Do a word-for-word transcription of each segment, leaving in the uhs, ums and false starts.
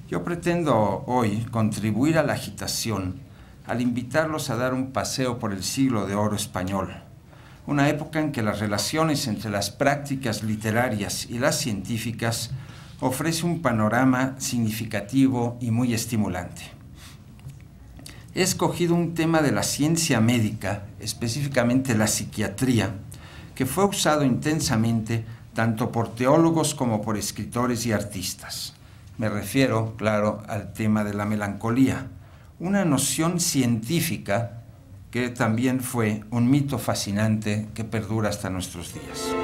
Yo pretendo hoy contribuir a la agitación al invitarlos a dar un paseo por el siglo de oro español, una época en que las relaciones entre las prácticas literarias y las científicas ofrece un panorama significativo y muy estimulante. He escogido un tema de la ciencia médica, específicamente la psiquiatría, que fue usado intensamente tanto por teólogos como por escritores y artistas. Me refiero, claro, al tema de la melancolía, una noción científica que también fue un mito fascinante que perdura hasta nuestros días.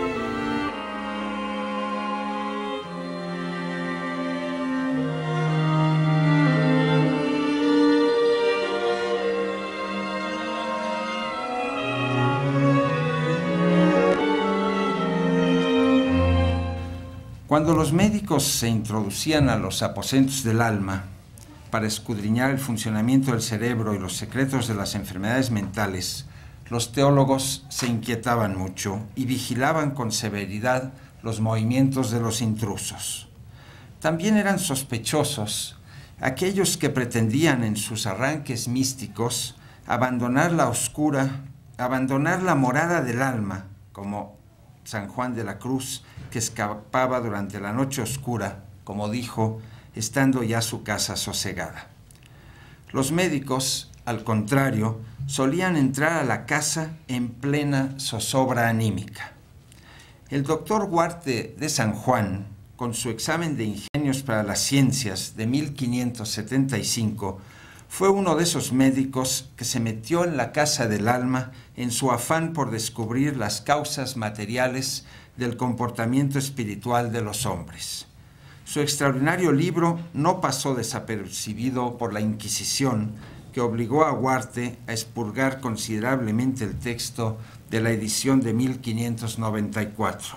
Cuando los médicos se introducían a los aposentos del alma para escudriñar el funcionamiento del cerebro y los secretos de las enfermedades mentales, los teólogos se inquietaban mucho y vigilaban con severidad los movimientos de los intrusos. También eran sospechosos aquellos que pretendían en sus arranques místicos abandonar la oscura, abandonar la morada del alma, como San Juan de la Cruz, que escapaba durante la noche oscura, como dijo, estando ya su casa sosegada. Los médicos, al contrario, solían entrar a la casa en plena zozobra anímica. El doctor Huarte de San Juan, con su examen de ingenios para las ciencias de mil quinientos setenta y cinco, fue uno de esos médicos que se metió en la casa del alma en su afán por descubrir las causas materiales del comportamiento espiritual de los hombres. Su extraordinario libro no pasó desapercibido por la Inquisición, que obligó a Huarte a expurgar considerablemente el texto de la edición de mil quinientos noventa y cuatro.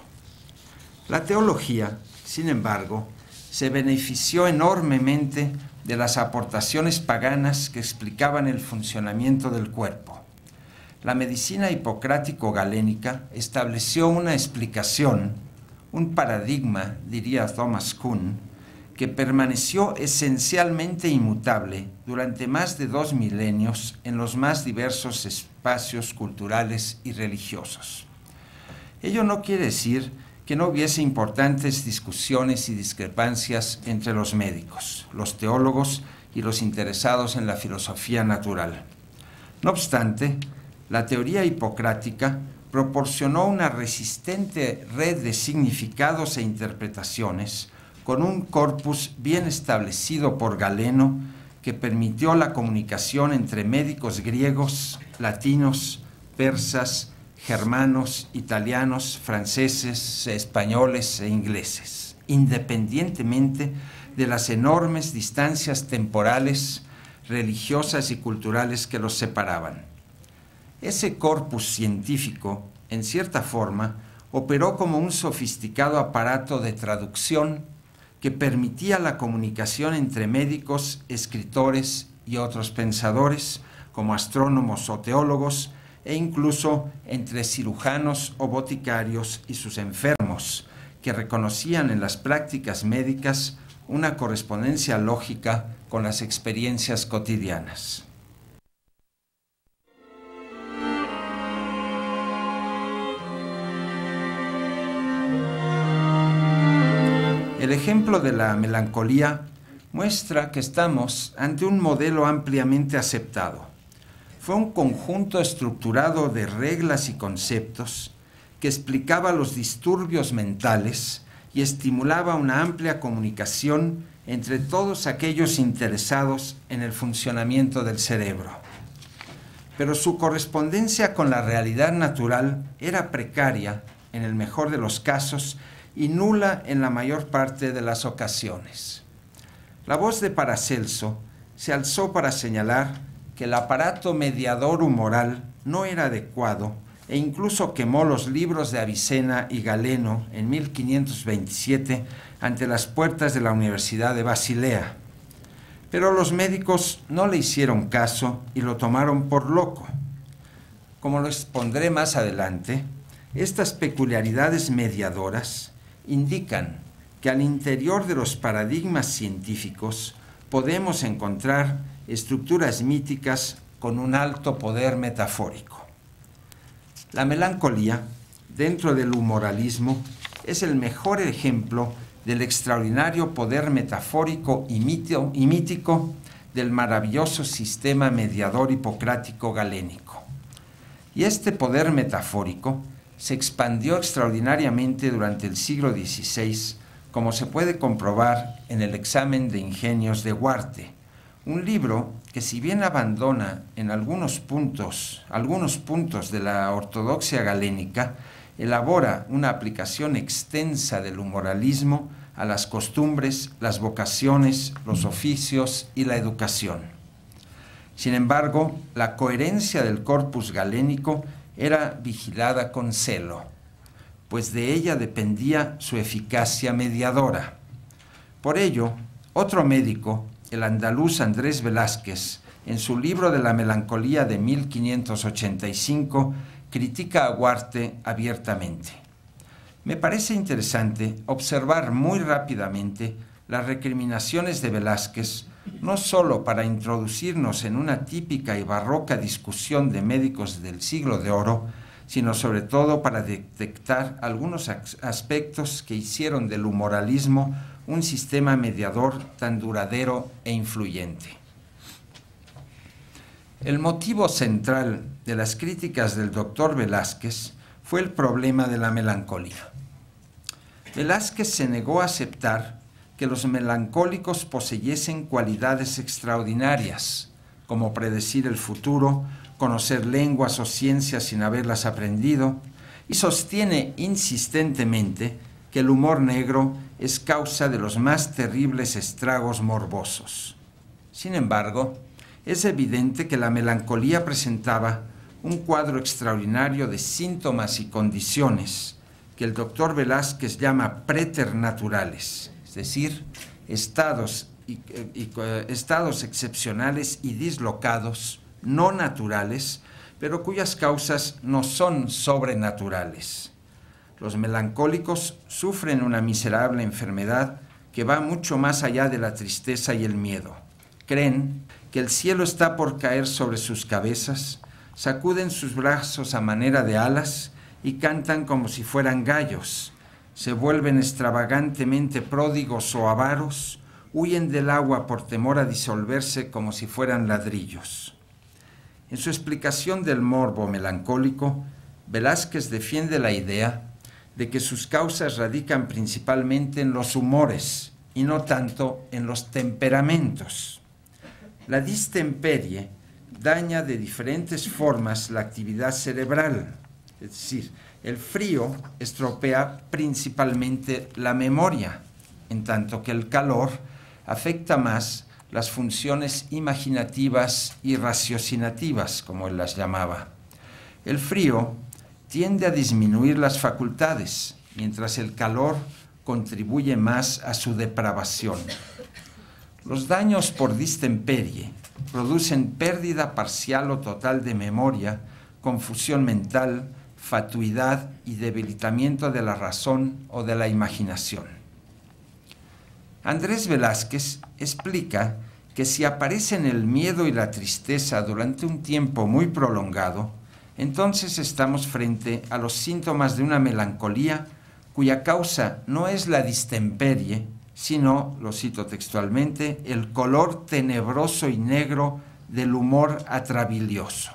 La teología, sin embargo, se benefició enormemente de las aportaciones paganas que explicaban el funcionamiento del cuerpo. La medicina hipocrático-galénica estableció una explicación, un paradigma, diría Thomas Kuhn, que permaneció esencialmente inmutable durante más de dos milenios en los más diversos espacios culturales y religiosos. Ello no quiere decir que no hubiese importantes discusiones y discrepancias entre los médicos, los teólogos y los interesados en la filosofía natural. No obstante, la teoría hipocrática proporcionó una resistente red de significados e interpretaciones con un corpus bien establecido por Galeno que permitió la comunicación entre médicos griegos, latinos, persas, germanos, italianos, franceses, españoles e ingleses, independientemente de las enormes distancias temporales, religiosas y culturales que los separaban. Ese corpus científico, en cierta forma, operó como un sofisticado aparato de traducción que permitía la comunicación entre médicos, escritores y otros pensadores, como astrónomos o teólogos, e incluso entre cirujanos o boticarios y sus enfermos, que reconocían en las prácticas médicas una correspondencia lógica con las experiencias cotidianas. El ejemplo de la melancolía muestra que estamos ante un modelo ampliamente aceptado. Fue un conjunto estructurado de reglas y conceptos que explicaba los disturbios mentales y estimulaba una amplia comunicación entre todos aquellos interesados en el funcionamiento del cerebro. Pero su correspondencia con la realidad natural era precaria, en el mejor de los casos, y nula en la mayor parte de las ocasiones. La voz de Paracelso se alzó para señalar que el aparato mediador humoral no era adecuado e incluso quemó los libros de Avicena y Galeno en mil quinientos veintisiete ante las puertas de la Universidad de Basilea. Pero los médicos no le hicieron caso y lo tomaron por loco. Como lo expondré más adelante, estas peculiaridades mediadoras indican que al interior de los paradigmas científicos podemos encontrar estructuras míticas con un alto poder metafórico. La melancolía, dentro del humoralismo, es el mejor ejemplo del extraordinario poder metafórico y, mito, y mítico del maravilloso sistema mediador hipocrático galénico. Y este poder metafórico se expandió extraordinariamente durante el siglo dieciséis, como se puede comprobar en el examen de ingenios de Huarte, un libro que, si bien abandona en algunos puntos, algunos puntos de la ortodoxia galénica, elabora una aplicación extensa del humoralismo a las costumbres, las vocaciones, los oficios y la educación. Sin embargo, la coherencia del corpus galénico era vigilada con celo, pues de ella dependía su eficacia mediadora. Por ello, otro médico, el andaluz Andrés Velázquez, en su libro de la melancolía de mil quinientos ochenta y cinco, critica a Huarte abiertamente. Me parece interesante observar muy rápidamente las recriminaciones de Velázquez, no sólo para introducirnos en una típica y barroca discusión de médicos del siglo de oro, sino sobre todo para detectar algunos aspectos que hicieron del humoralismo un sistema mediador tan duradero e influyente. El motivo central de las críticas del doctor Velázquez fue el problema de la melancolía. Velázquez se negó a aceptar que los melancólicos poseyesen cualidades extraordinarias, como predecir el futuro, conocer lenguas o ciencias sin haberlas aprendido, y sostiene insistentemente que el humor negro es causa de los más terribles estragos morbosos. Sin embargo, es evidente que la melancolía presentaba un cuadro extraordinario de síntomas y condiciones que el doctor Velázquez llama preternaturales, es decir, estados, y, y, estados excepcionales y dislocados, no naturales, pero cuyas causas no son sobrenaturales. Los melancólicos sufren una miserable enfermedad que va mucho más allá de la tristeza y el miedo. Creen que el cielo está por caer sobre sus cabezas, sacuden sus brazos a manera de alas y cantan como si fueran gallos, se vuelven extravagantemente pródigos o avaros, huyen del agua por temor a disolverse como si fueran ladrillos. En su explicación del morbo melancólico, Velázquez defiende la idea de que sus causas radican principalmente en los humores y no tanto en los temperamentos. La distemperie daña de diferentes formas la actividad cerebral, es decir, el frío estropea principalmente la memoria, en tanto que el calor afecta más las funciones imaginativas y raciocinativas, como él las llamaba. El frío tiende a disminuir las facultades, mientras el calor contribuye más a su depravación. Los daños por distemperie producen pérdida parcial o total de memoria, confusión mental, fatuidad y debilitamiento de la razón o de la imaginación. Andrés Velázquez explica que si aparecen el miedo y la tristeza durante un tiempo muy prolongado, entonces estamos frente a los síntomas de una melancolía cuya causa no es la distemperie, sino, lo cito textualmente, el color tenebroso y negro del humor atrabilioso.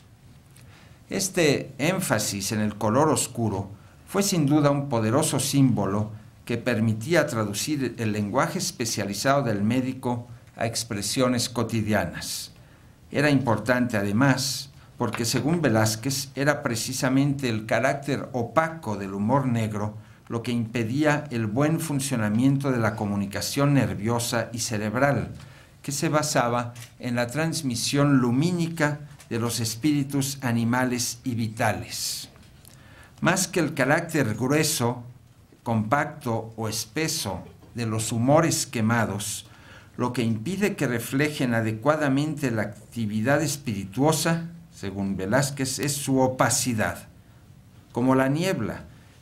Este énfasis en el color oscuro fue sin duda un poderoso símbolo que permitía traducir el lenguaje especializado del médico a expresiones cotidianas. Era importante además porque, según Velázquez, era precisamente el carácter opaco del humor negro lo que impedía el buen funcionamiento de la comunicación nerviosa y cerebral, que se basaba en la transmisión lumínica de los espíritus animales y vitales. Más que el carácter grueso, compacto o espeso de los humores quemados, lo que impide que reflejen adecuadamente la actividad espirituosa, según Velázquez, es su opacidad, como la niebla,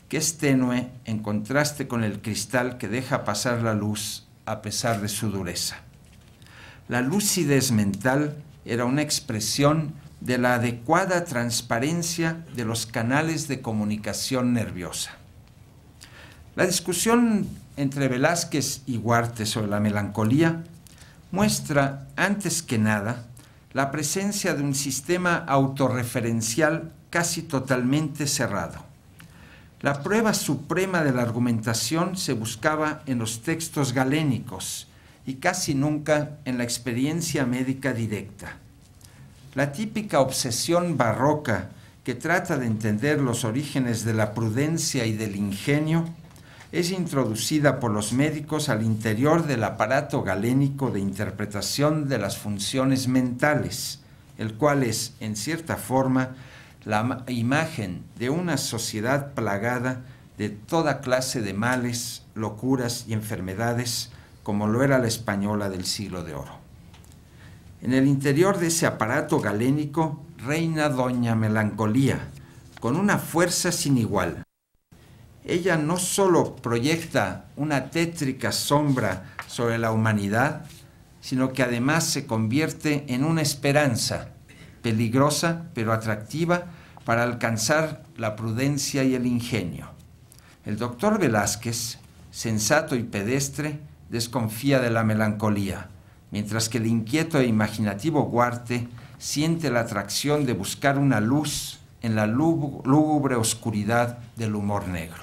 que es tenue en contraste con el cristal que deja pasar la luz a pesar de su dureza. La lucidez mental era una expresión de la adecuada transparencia de los canales de comunicación nerviosa. La discusión entre Velázquez y Huarte sobre la melancolía muestra, antes que nada, la presencia de un sistema autorreferencial casi totalmente cerrado. La prueba suprema de la argumentación se buscaba en los textos galénicos y casi nunca en la experiencia médica directa. La típica obsesión barroca que trata de entender los orígenes de la prudencia y del ingenio es introducida por los médicos al interior del aparato galénico de interpretación de las funciones mentales, el cual es, en cierta forma, la imagen de una sociedad plagada de toda clase de males, locuras y enfermedades, como lo era la española del siglo de oro. En el interior de ese aparato galénico reina doña Melancolía, con una fuerza sin igual. Ella no solo proyecta una tétrica sombra sobre la humanidad, sino que además se convierte en una esperanza, peligrosa pero atractiva, para alcanzar la prudencia y el ingenio. El doctor Velázquez, sensato y pedestre, desconfía de la melancolía, mientras que el inquieto e imaginativo Huarte siente la atracción de buscar una luz en la lúgubre oscuridad del humor negro.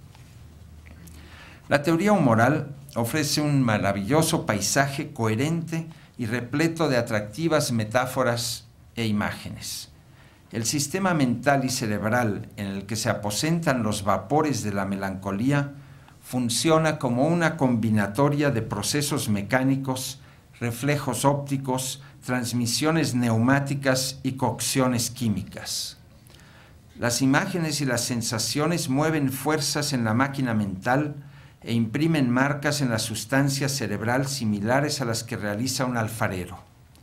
La teoría humoral ofrece un maravilloso paisaje coherente y repleto de atractivas metáforas e imágenes. El sistema mental y cerebral en el que se aposentan los vapores de la melancolía funciona como una combinatoria de procesos mecánicos, reflejos ópticos, transmisiones neumáticas y cocciones químicas. Las imágenes y las sensaciones mueven fuerzas en la máquina mental e imprimen marcas en la sustancia cerebral similares a las que realiza un alfarero.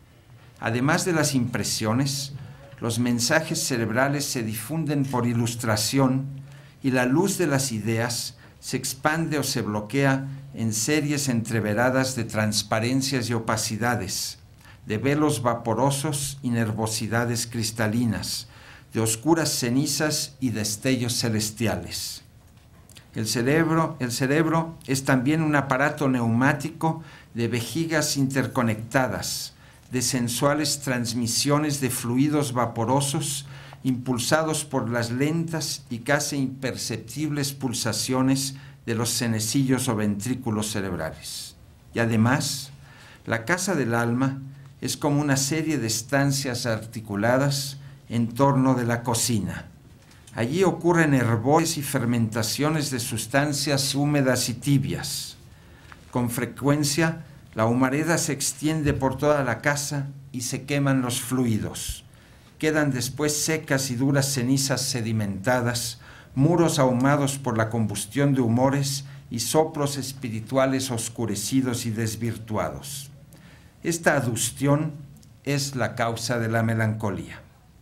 Además de las impresiones, los mensajes cerebrales se difunden por ilustración y la luz de las ideas se expande o se bloquea en series entreveradas de transparencias y opacidades, de velos vaporosos y nervosidades cristalinas, de oscuras cenizas y destellos celestiales. El cerebro, el cerebro es también un aparato neumático de vejigas interconectadas, de sensuales transmisiones de fluidos vaporosos impulsados por las lentas y casi imperceptibles pulsaciones de los cenecillos o ventrículos cerebrales. Y además, la casa del alma es como una serie de estancias articuladas en torno de la cocina. Allí ocurren hervores y fermentaciones de sustancias húmedas y tibias. Con frecuencia, la humareda se extiende por toda la casa y se queman los fluidos. Quedan después secas y duras cenizas sedimentadas, muros ahumados por la combustión de humores y soplos espirituales oscurecidos y desvirtuados. Esta adustión es la causa de la melancolía.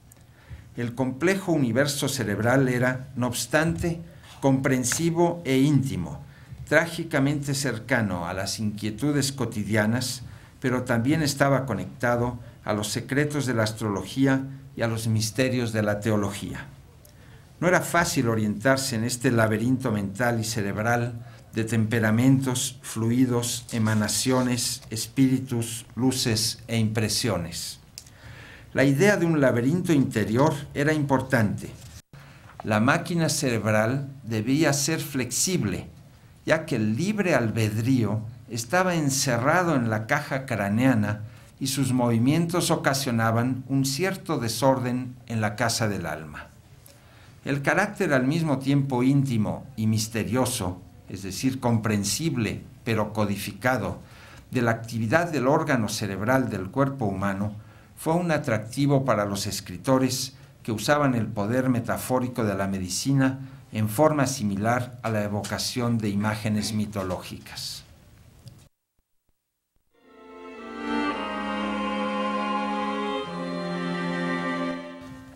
El complejo universo cerebral era, no obstante, comprensivo e íntimo, trágicamente cercano a las inquietudes cotidianas, pero también estaba conectado a los secretos de la astrología y a los misterios de la teología. No era fácil orientarse en este laberinto mental y cerebral de temperamentos, fluidos, emanaciones, espíritus, luces e impresiones. La idea de un laberinto interior era importante. La máquina cerebral debía ser flexible, ya que el libre albedrío estaba encerrado en la caja craneana y sus movimientos ocasionaban un cierto desorden en la casa del alma. El carácter al mismo tiempo íntimo y misterioso, es decir, comprensible pero codificado, de la actividad del órgano cerebral del cuerpo humano, fue un atractivo para los escritores que usaban el poder metafórico de la medicina en forma similar a la evocación de imágenes mitológicas.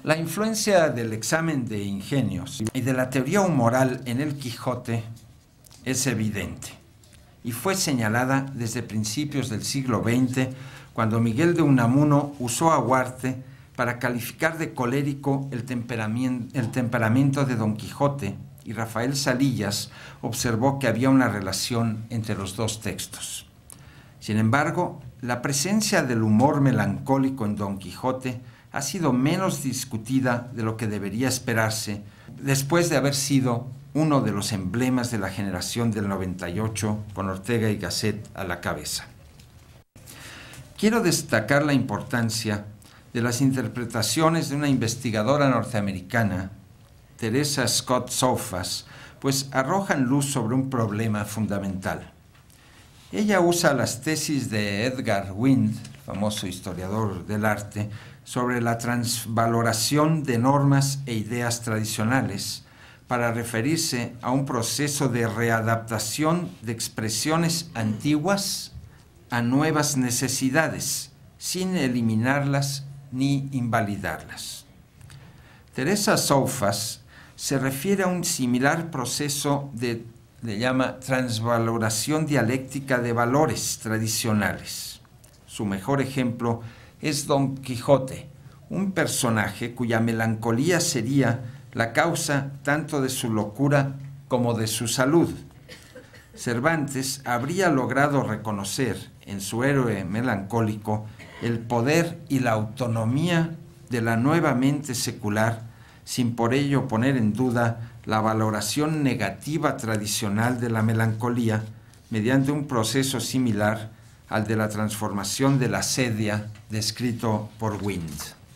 La influencia del examen de ingenios y de la teoría humoral en el Quijote es evidente y fue señalada desde principios del siglo veinte, cuando Miguel de Unamuno usó a Huarte para calificar de colérico el temperamento, el temperamento de Don Quijote, y Rafael Salillas observó que había una relación entre los dos textos. Sin embargo, la presencia del humor melancólico en Don Quijote ha sido menos discutida de lo que debería esperarse después de haber sido uno de los emblemas de la generación del noventa y ocho, con Ortega y Gasset a la cabeza. Quiero destacar la importancia de las interpretaciones de una investigadora norteamericana, Teresa Scott Soufas, pues arrojan luz sobre un problema fundamental. Ella usa las tesis de Edgar Wind, famoso historiador del arte, sobre la transvaloración de normas e ideas tradicionales para referirse a un proceso de readaptación de expresiones antiguas a nuevas necesidades, sin eliminarlas ni invalidarlas. Teresa Soufas se refiere a un similar proceso de, le llama, transvaloración dialéctica de valores tradicionales. Su mejor ejemplo es Don Quijote, un personaje cuya melancolía sería la causa tanto de su locura como de su salud. Cervantes habría logrado reconocer en su héroe melancólico el poder y la autonomía de la nueva mente secular, sin por ello poner en duda la valoración negativa tradicional de la melancolía mediante un proceso similar al de la transformación de la sedia descrito por Wind.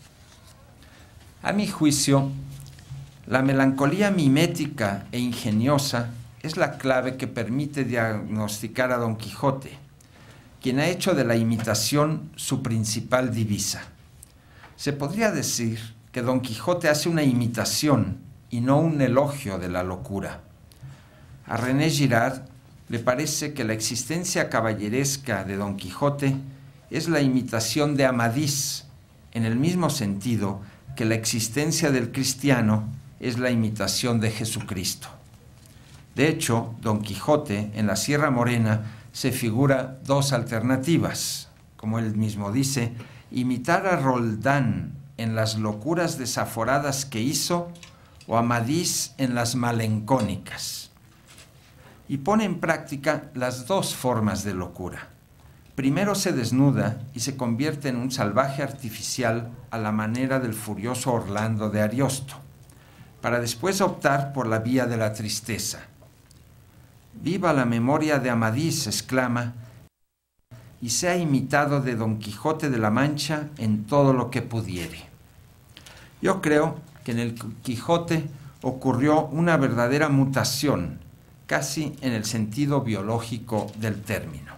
A mi juicio, la melancolía mimética e ingeniosa es la clave que permite diagnosticar a Don Quijote, quien ha hecho de la imitación su principal divisa. Se podría decir que Don Quijote hace una imitación y no un elogio de la locura. A René Girard le parece que la existencia caballeresca de Don Quijote es la imitación de Amadís, en el mismo sentido que la existencia del cristiano es la imitación de Jesucristo. De hecho, Don Quijote en la Sierra Morena se figura dos alternativas, como él mismo dice: imitar a Roldán en las locuras desaforadas que hizo, o Amadís en las malencónicas. Y pone en práctica las dos formas de locura. Primero se desnuda y se convierte en un salvaje artificial a la manera del furioso Orlando de Ariosto, para después optar por la vía de la tristeza. «Viva la memoria de Amadís», exclama, «y sea imitado de Don Quijote de la Mancha en todo lo que pudiere». Yo creo que en el Quijote ocurrió una verdadera mutación, casi en el sentido biológico del término.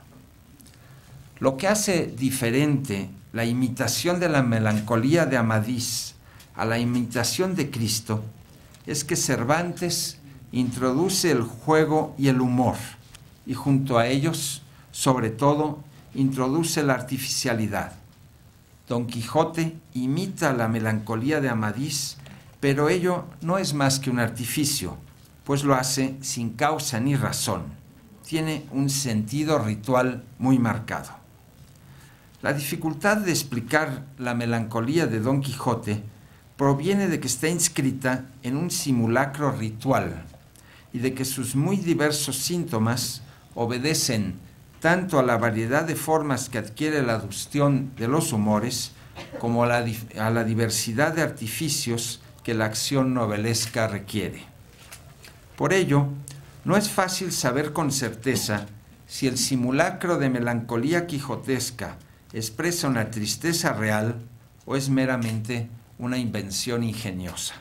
Lo que hace diferente la imitación de la melancolía de Amadís a la imitación de Cristo es que Cervantes introduce el juego y el humor, y junto a ellos, sobre todo, introduce la artificialidad. Don Quijote imita la melancolía de Amadís, pero ello no es más que un artificio, pues lo hace sin causa ni razón. Tiene un sentido ritual muy marcado. La dificultad de explicar la melancolía de Don Quijote proviene de que está inscrita en un simulacro ritual y de que sus muy diversos síntomas obedecen tanto a la variedad de formas que adquiere la aducción de los humores como a la, a la diversidad de artificios que la acción novelesca requiere. Por ello, no es fácil saber con certeza si el simulacro de melancolía quijotesca expresa una tristeza real o es meramente una invención ingeniosa.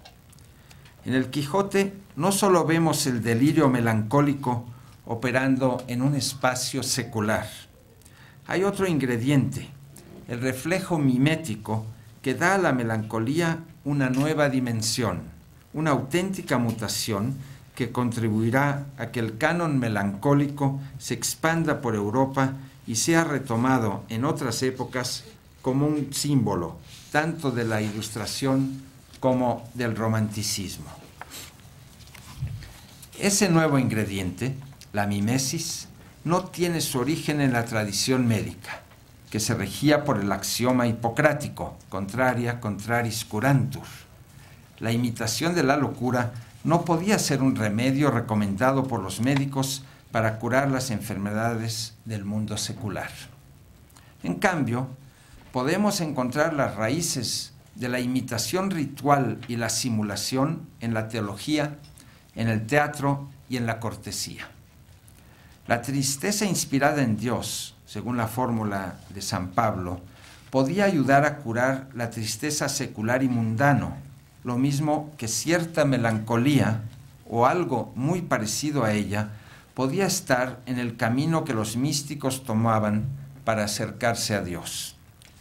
En el Quijote no solo vemos el delirio melancólico operando en un espacio secular. Hay otro ingrediente, el reflejo mimético que da a la melancolía una nueva dimensión, una auténtica mutación que contribuirá a que el canon melancólico se expanda por Europa y sea retomado en otras épocas como un símbolo tanto de la Ilustración como del Romanticismo. Ese nuevo ingrediente, la mimesis, no tiene su origen en la tradición médica, que se regía por el axioma hipocrático, contraria contraris curantur. La imitación de la locura no podía ser un remedio recomendado por los médicos para curar las enfermedades del mundo secular. En cambio, podemos encontrar las raíces de la imitación ritual y la simulación en la teología, en el teatro y en la cortesía. La tristeza inspirada en Dios, según la fórmula de San Pablo, podía ayudar a curar la tristeza secular y mundano, lo mismo que cierta melancolía o algo muy parecido a ella podía estar en el camino que los místicos tomaban para acercarse a Dios.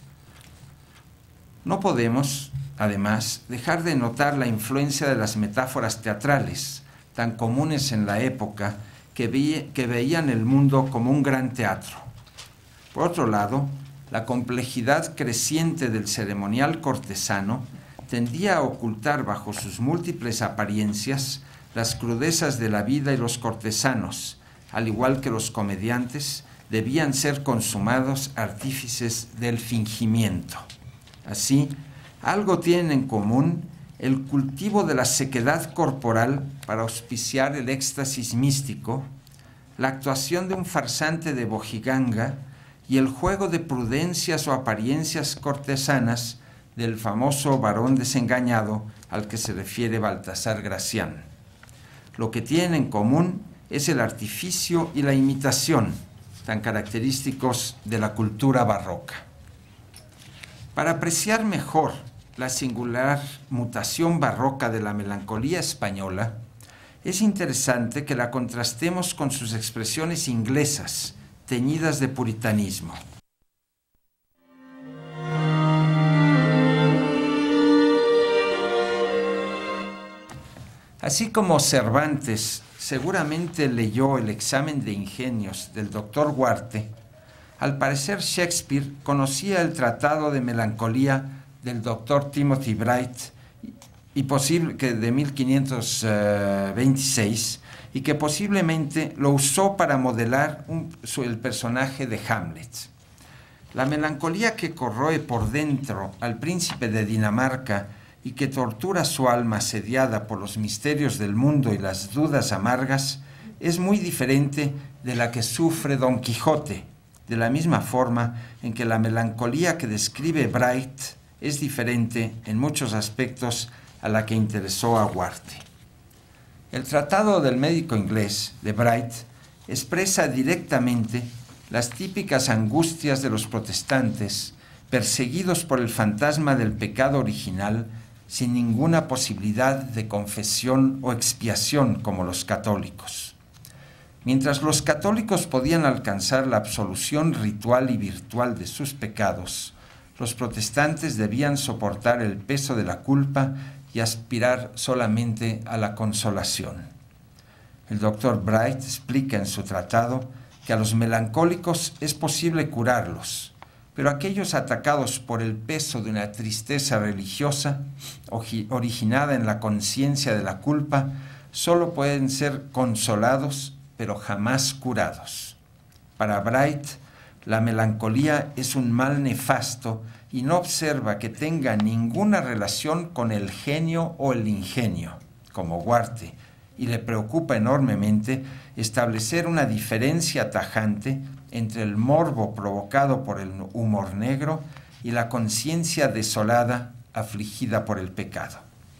No podemos, además, dejar de notar la influencia de las metáforas teatrales, tan comunes en la época, que, ve, que veían el mundo como un gran teatro. Por otro lado, la complejidad creciente del ceremonial cortesano tendía a ocultar bajo sus múltiples apariencias las crudezas de la vida, y los cortesanos, al igual que los comediantes, debían ser consumados artífices del fingimiento. Así, algo tienen en común el cultivo de la sequedad corporal para auspiciar el éxtasis místico, la actuación de un farsante de Bojiganga y el juego de prudencias o apariencias cortesanas del famoso varón desengañado al que se refiere Baltasar Gracián. Lo que tienen en común es el artificio y la imitación, tan característicos de la cultura barroca. Para apreciar mejor la singular mutación barroca de la melancolía española, es interesante que la contrastemos con sus expresiones inglesas, teñidas de puritanismo. Así como Cervantes seguramente leyó el examen de ingenios del doctor Huarte, al parecer Shakespeare conocía el tratado de melancolía del doctor Timothy Bright y posible que de mil quinientos veintiséis y que posiblemente lo usó para modelar un, su, el personaje de Hamlet. La melancolía que corroe por dentro al príncipe de Dinamarca y que tortura su alma asediada por los misterios del mundo y las dudas amargas, es muy diferente de la que sufre Don Quijote, de la misma forma en que la melancolía que describe Bright es diferente en muchos aspectos a la que interesó a Huarte. El Tratado del Médico Inglés de Bright expresa directamente las típicas angustias de los protestantes perseguidos por el fantasma del pecado original, sin ninguna posibilidad de confesión o expiación como los católicos. Mientras los católicos podían alcanzar la absolución ritual y virtual de sus pecados, los protestantes debían soportar el peso de la culpa y aspirar solamente a la consolación. El doctor Bright explica en su tratado que a los melancólicos es posible curarlos, pero aquellos atacados por el peso de una tristeza religiosa originada en la conciencia de la culpa solo pueden ser consolados, pero jamás curados. Para Bright, la melancolía es un mal nefasto y no observa que tenga ninguna relación con el genio o el ingenio, como Huarte, y le preocupa enormemente establecer una diferencia tajante entre el morbo provocado por el humor negro y la conciencia desolada afligida por el pecado.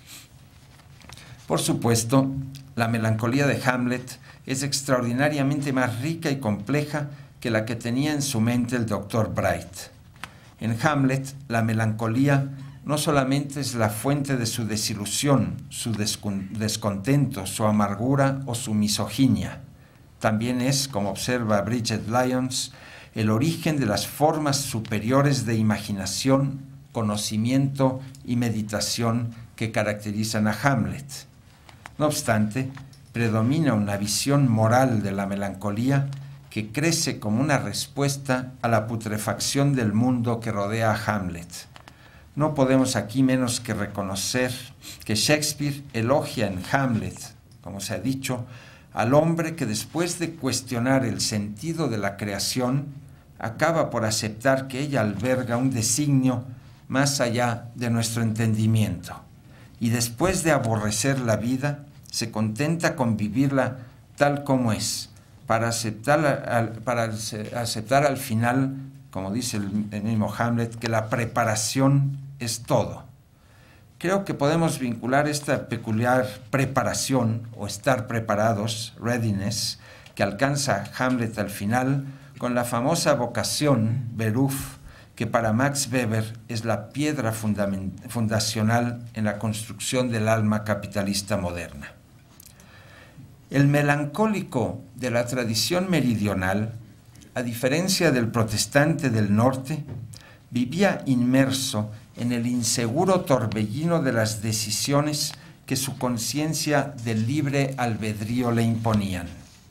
Por supuesto, la melancolía de Hamlet es extraordinariamente más rica y compleja que la que tenía en su mente el doctor Bright. En Hamlet, la melancolía no solamente es la fuente de su desilusión, su descontento, su amargura o su misoginia. También es, como observa Bridget Lyons, el origen de las formas superiores de imaginación, conocimiento y meditación que caracterizan a Hamlet. No obstante, predomina una visión moral de la melancolía que crece como una respuesta a la putrefacción del mundo que rodea a Hamlet. No podemos aquí menos que reconocer que Shakespeare elogia en Hamlet, como se ha dicho, al hombre que después de cuestionar el sentido de la creación, acaba por aceptar que ella alberga un designio más allá de nuestro entendimiento, y después de aborrecer la vida, se contenta con vivirla tal como es, para aceptar al, para aceptar al final, como dice el, el mismo Hamlet, que la preparación es todo. Creo que podemos vincular esta peculiar preparación o estar preparados, readiness, que alcanza Hamlet al final, con la famosa vocación, Beruf, que para Max Weber es la piedra fundacional en la construcción del alma capitalista moderna. El melancólico de la tradición meridional, a diferencia del protestante del norte, vivía inmerso en el inseguro torbellino de las decisiones que su conciencia del libre albedrío le imponían.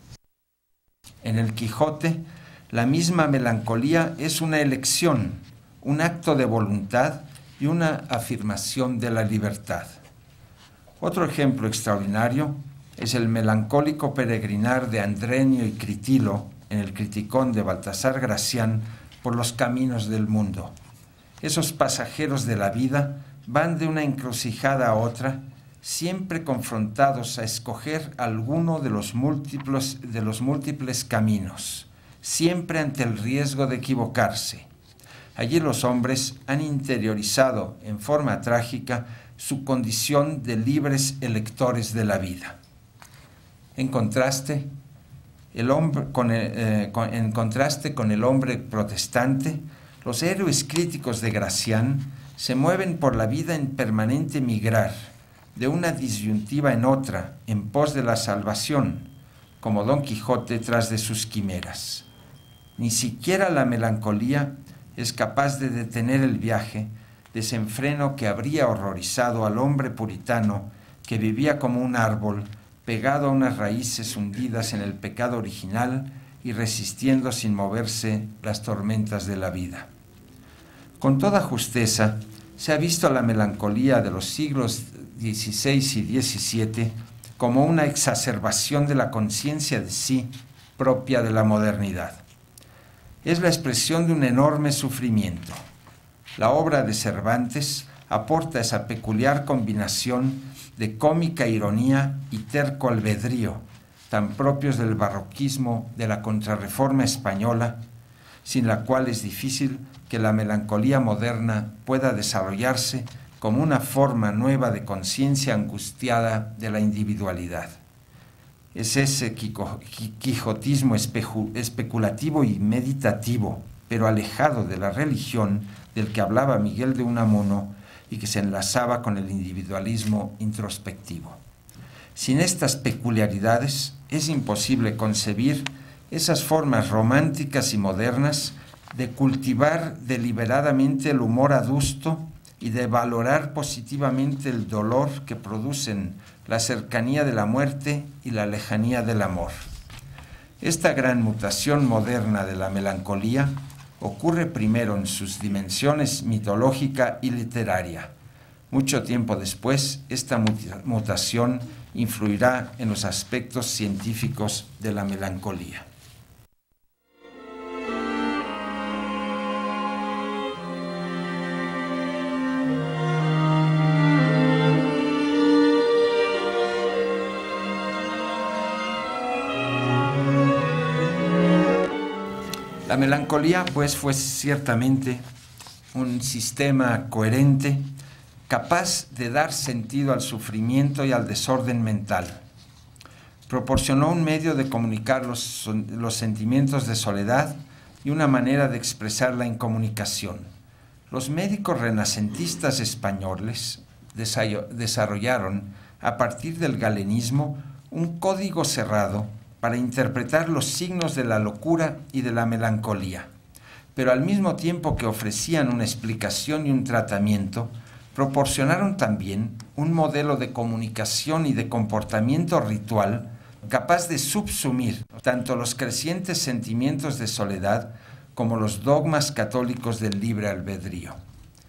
En el Quijote, la misma melancolía es una elección, un acto de voluntad y una afirmación de la libertad. Otro ejemplo extraordinario es el melancólico peregrinar de Andrenio y Critilo en el Criticón de Baltasar Gracián por los caminos del mundo. Esos pasajeros de la vida van de una encrucijada a otra, siempre confrontados a escoger alguno de los múltiples, de los múltiples caminos, siempre ante el riesgo de equivocarse. Allí los hombres han interiorizado en forma trágica su condición de libres electores de la vida. En contraste, el hombre, con el, eh, con, en contraste con el hombre protestante, los héroes críticos de Gracián se mueven por la vida en permanente migrar, de una disyuntiva en otra, en pos de la salvación, como Don Quijote tras de sus quimeras. Ni siquiera la melancolía es capaz de detener el viaje, desenfreno que habría horrorizado al hombre puritano que vivía como un árbol, pegado a unas raíces hundidas en el pecado original y resistiendo sin moverse las tormentas de la vida. Con toda justeza, se ha visto la melancolía de los siglos dieciséis y diecisiete como una exacerbación de la conciencia de sí propia de la modernidad. Es la expresión de un enorme sufrimiento. La obra de Cervantes aporta esa peculiar combinación de cómica ironía y terco albedrío, tan propios del barroquismo de la Contrarreforma española, sin la cual es difícil que la melancolía moderna pueda desarrollarse como una forma nueva de conciencia angustiada de la individualidad. Es ese quijotismo especulativo y meditativo, pero alejado de la religión, del que hablaba Miguel de Unamuno y que se enlazaba con el individualismo introspectivo. Sin estas peculiaridades es imposible concebir esas formas románticas y modernas de cultivar deliberadamente el humor adusto y de valorar positivamente el dolor que producen la cercanía de la muerte y la lejanía del amor. Esta gran mutación moderna de la melancolía ocurre primero en sus dimensiones mitológica y literaria. Mucho tiempo después, esta mutación influirá en los aspectos científicos de la melancolía. La melancolía, pues, fue ciertamente un sistema coherente, capaz de dar sentido al sufrimiento y al desorden mental. Proporcionó un medio de comunicar los, los sentimientos de soledad y una manera de expresar la incomunicación. Los médicos renacentistas españoles desarrollaron, a partir del galenismo, un código cerrado para interpretar los signos de la locura y de la melancolía, pero al mismo tiempo que ofrecían una explicación y un tratamiento, proporcionaron también un modelo de comunicación y de comportamiento ritual capaz de subsumir tanto los crecientes sentimientos de soledad como los dogmas católicos del libre albedrío.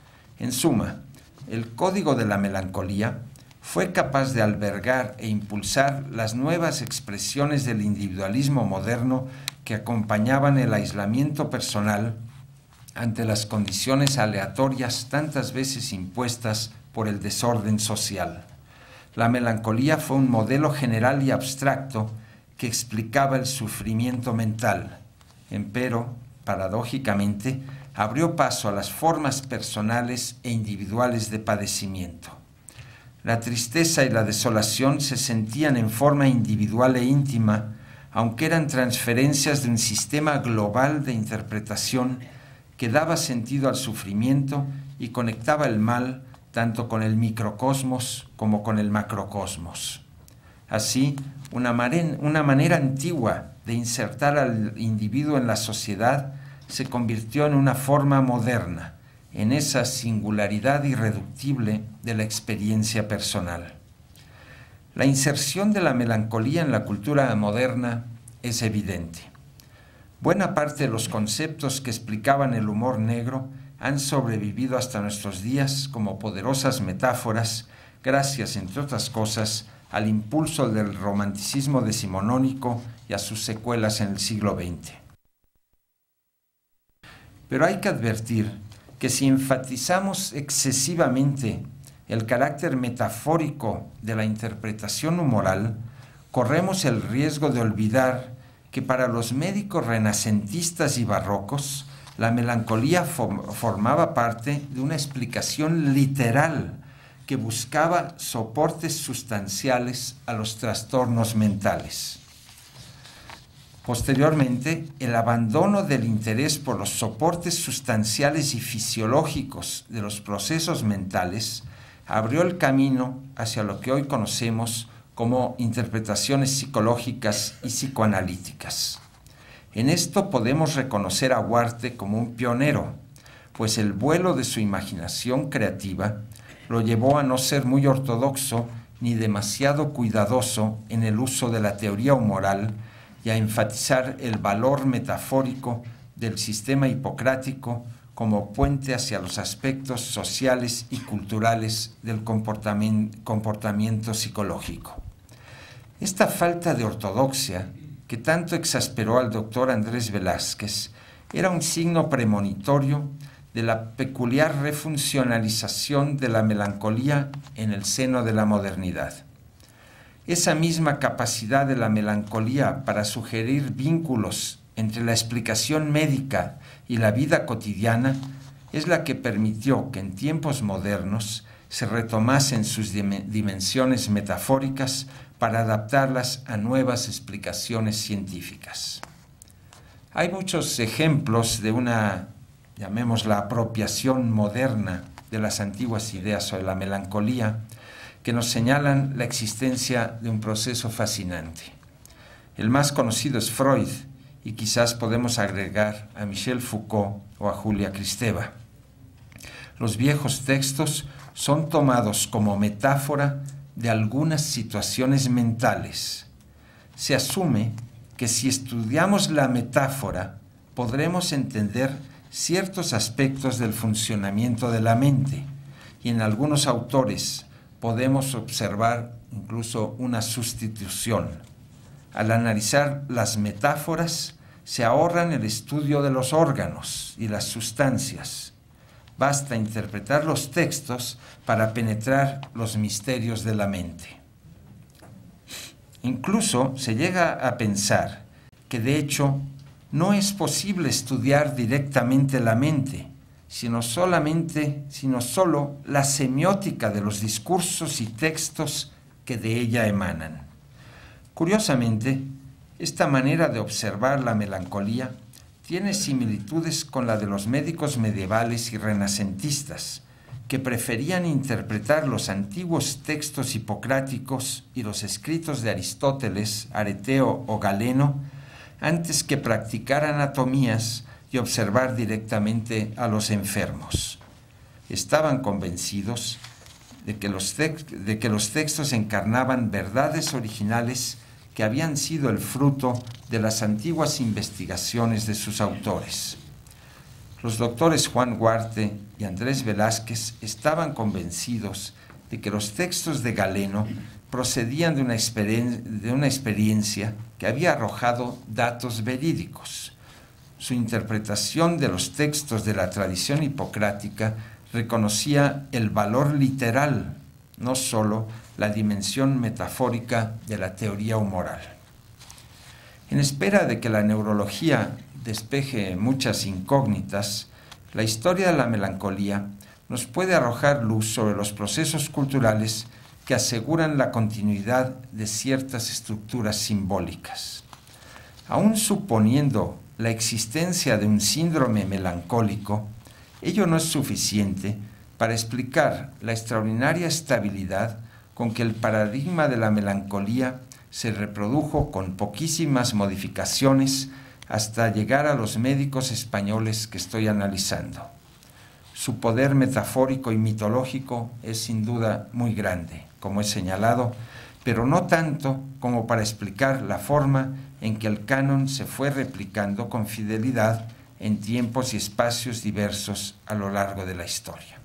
En suma, el código de la melancolía fue capaz de albergar e impulsar las nuevas expresiones del individualismo moderno que acompañaban el aislamiento personal ante las condiciones aleatorias tantas veces impuestas por el desorden social. La melancolía fue un modelo general y abstracto que explicaba el sufrimiento mental, empero, paradójicamente, abrió paso a las formas personales e individuales de padecimiento. La tristeza y la desolación se sentían en forma individual e íntima, aunque eran transferencias de un sistema global de interpretación que daba sentido al sufrimiento y conectaba el mal tanto con el microcosmos como con el macrocosmos. Así, una, maren, una manera antigua de insertar al individuo en la sociedad se convirtió en una forma moderna, en esa singularidad irreductible de la experiencia personal. La inserción de la melancolía en la cultura moderna es evidente. Buena parte de los conceptos que explicaban el humor negro han sobrevivido hasta nuestros días como poderosas metáforas, gracias, entre otras cosas, al impulso del romanticismo decimonónico y a sus secuelas en el siglo veinte. Pero hay que advertir que si enfatizamos excesivamente el carácter metafórico de la interpretación humoral, corremos el riesgo de olvidar que para los médicos renacentistas y barrocos, la melancolía formaba parte de una explicación literal que buscaba soportes sustanciales a los trastornos mentales. Posteriormente, el abandono del interés por los soportes sustanciales y fisiológicos de los procesos mentales abrió el camino hacia lo que hoy conocemos como interpretaciones psicológicas y psicoanalíticas. En esto podemos reconocer a Huarte como un pionero, pues el vuelo de su imaginación creativa lo llevó a no ser muy ortodoxo ni demasiado cuidadoso en el uso de la teoría humoral y a enfatizar el valor metafórico del sistema hipocrático como puente hacia los aspectos sociales y culturales del comportamiento, comportamiento psicológico. Esta falta de ortodoxia, que tanto exasperó al doctor Andrés Velázquez, era un signo premonitorio de la peculiar refuncionalización de la melancolía en el seno de la modernidad. Esa misma capacidad de la melancolía para sugerir vínculos entre la explicación médica y la vida cotidiana es la que permitió que en tiempos modernos se retomasen sus dimensiones metafóricas para adaptarlas a nuevas explicaciones científicas. Hay muchos ejemplos de una, llamémosla, apropiación moderna de las antiguas ideas sobre la melancolía que nos señalan la existencia de un proceso fascinante. El más conocido es Freud, y quizás podemos agregar a Michel Foucault o a Julia Kristeva. Los viejos textos son tomados como metáfora de algunas situaciones mentales. Se asume que si estudiamos la metáfora, podremos entender ciertos aspectos del funcionamiento de la mente, y en algunos autores podemos observar incluso una sustitución. Al analizar las metáforas, se ahorran el estudio de los órganos y las sustancias. Basta interpretar los textos para penetrar los misterios de la mente. Incluso se llega a pensar que, de hecho, no es posible estudiar directamente la mente, sino solamente, sino solo la semiótica de los discursos y textos que de ella emanan. Curiosamente, esta manera de observar la melancolía tiene similitudes con la de los médicos medievales y renacentistas, que preferían interpretar los antiguos textos hipocráticos y los escritos de Aristóteles, Areteo o Galeno antes que practicar anatomías y observar directamente a los enfermos. Estaban convencidos de que los, de que los textos encarnaban verdades originales que habían sido el fruto de las antiguas investigaciones de sus autores. Los doctores Juan Huarte y Andrés Velázquez estaban convencidos de que los textos de Galeno procedían de una, de una experiencia que había arrojado datos verídicos. Su interpretación de los textos de la tradición hipocrática reconocía el valor literal, no solo la dimensión metafórica de la teoría humoral. En espera de que la neurología despeje muchas incógnitas, la historia de la melancolía nos puede arrojar luz sobre los procesos culturales que aseguran la continuidad de ciertas estructuras simbólicas. Aún suponiendo la existencia de un síndrome melancólico, ello no es suficiente para explicar la extraordinaria estabilidad con que el paradigma de la melancolía se reprodujo con poquísimas modificaciones hasta llegar a los médicos españoles que estoy analizando. Su poder metafórico y mitológico es sin duda muy grande, como he señalado, pero no tanto como para explicar la forma en que el canon se fue replicando con fidelidad en tiempos y espacios diversos a lo largo de la historia.